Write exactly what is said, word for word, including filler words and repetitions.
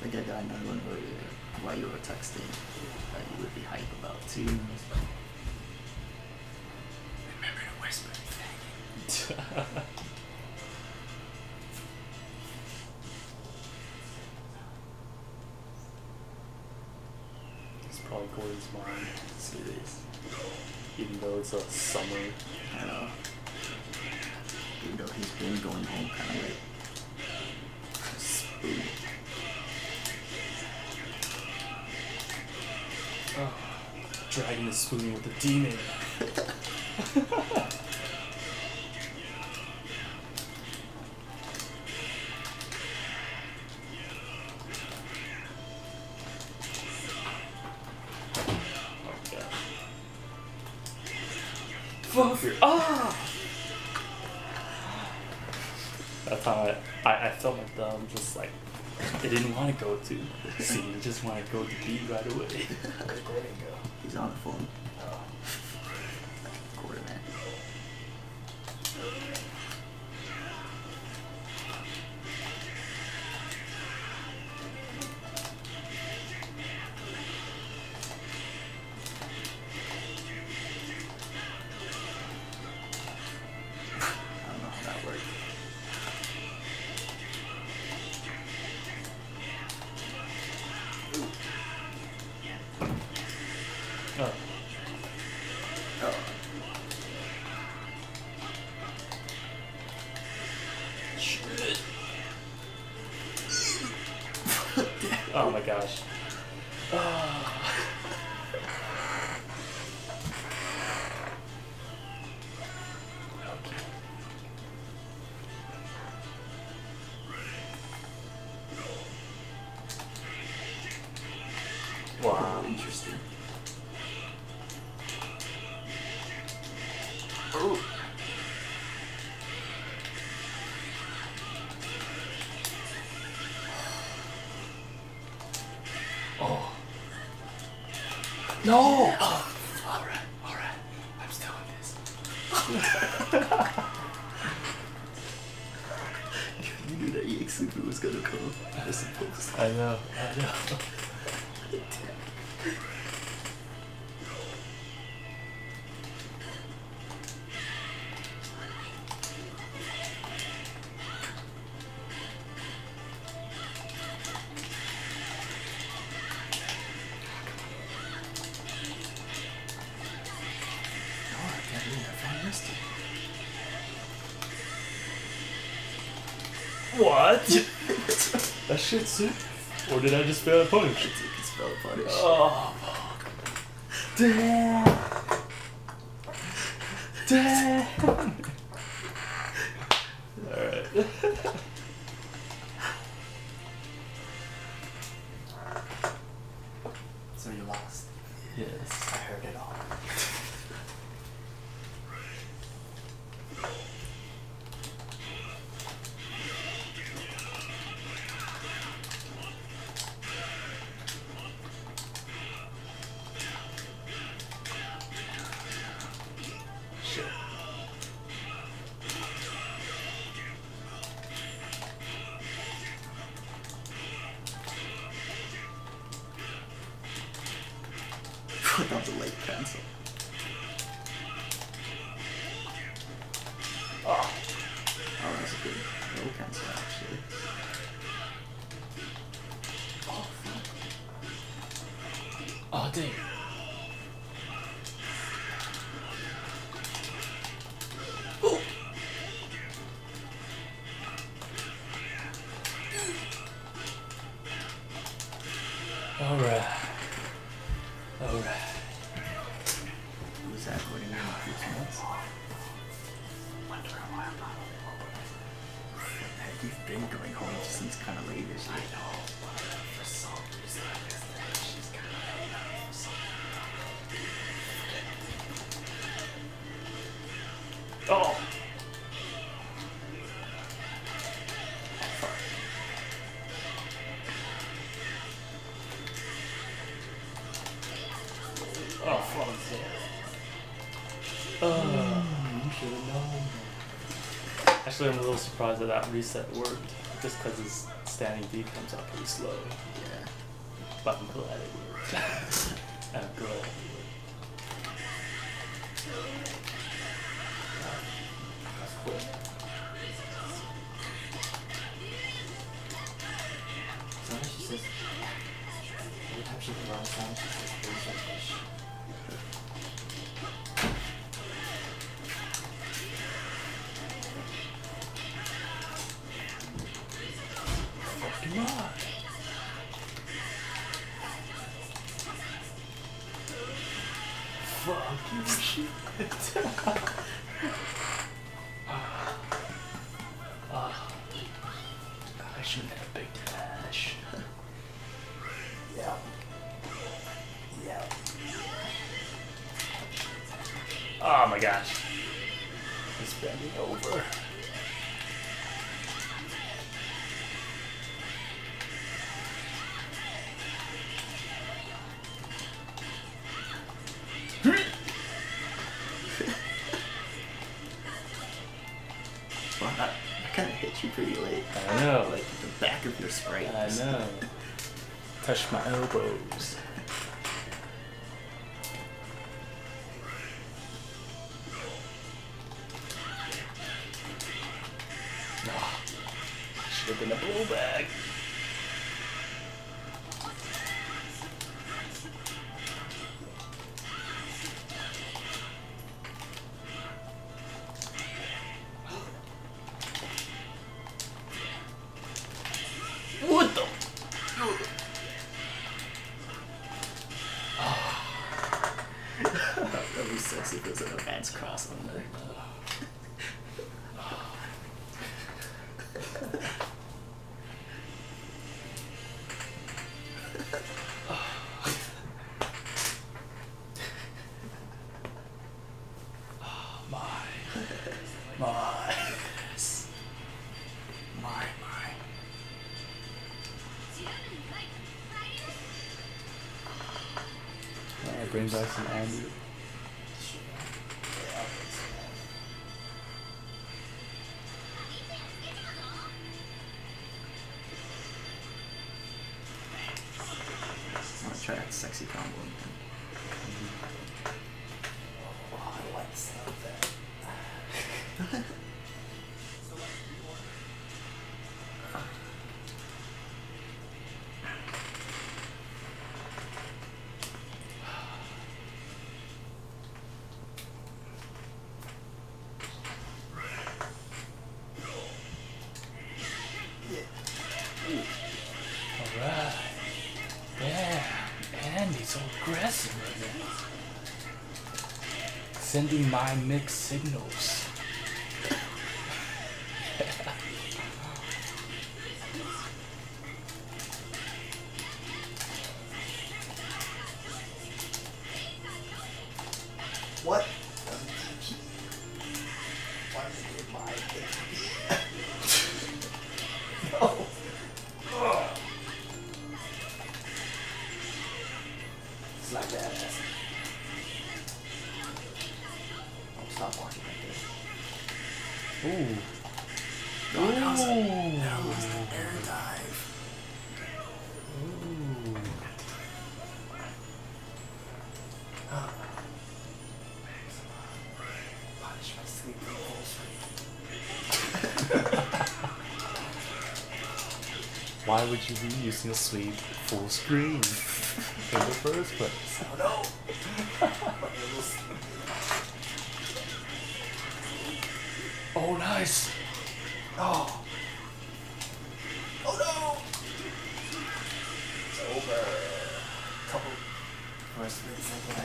think I got another one earlier while you were texting that you would be hype about too. Remember to whisper, faggot. It's probably Gordon's mind. Serious. Even though it's a summer. I know. Even though he's been going home kind of late. Spoon. Oh, dragging the spoon with the demon. Fuck your ah! That's how I, I, I felt like dumb, just like it didn't want to go to C, it just wanted to go to B right away. Where'd Gordon go? He's on the phone. Oh. Gordon, man. Oh. Oh. Shit. Oh my gosh. Oh. Wow. Interesting. Oh. Oh. No! Yeah. Oh. Alright, alright. I'm still in this. You knew that E X Super was gonna come, I suppose. I know, I know. What? That shit's sick. Or did I just fail a punish? It's a spell punish. Oh, fuck. Damn. Damn. Alright. So you lost. Yes, I heard it all. Shit. That was a late cancel. Oh. Oh, that's a good no cancel actually. Oh, fuck. Oh, dang. Oh. Alright. Alright. Who's that going in a few months? Wondering why I'm not on the Hey, you've been going home since kind of late this year. I know, but for some reason I guess that she's kind of hanging out for some Oh! Oh, fuck. Oh, you should have known. Actually, I'm a little surprised that that reset worked. just because his standing D comes out pretty slow. Yeah. But I'm glad it worked. I'm glad it worked. That's cool. Sometimes she says, every time she runs down, she says, there's a fish. Fucking on. Fuck you, shit. Ah. I shouldn't have a big dash. Yeah. Yeah. Oh my gosh. It's bending over. Wow, that, that kind of hit you pretty late. I know. Like the back of your sprite. I know. Touch my elbows. Oh, should have been a blowback. What the? That would be sexy if there's an advanced cross on there. My. My. My, my. Alright, bring back some Andy. I want to try that sexy combo again. Oh, I like the sound of that. Alright. Damn. Andy's so aggressive right now. Sending my mixed signals. What? Why did it get my No. Slap that ass. Oh, stop walking like this. Ooh. Ooh. That was the air dive. Ooh. Punish my sleep in full screen. Why would you be using a sweep full screen in the first place? Oh no! But it was Oh, nice. Oh! Oh no! It's over. Couple first split second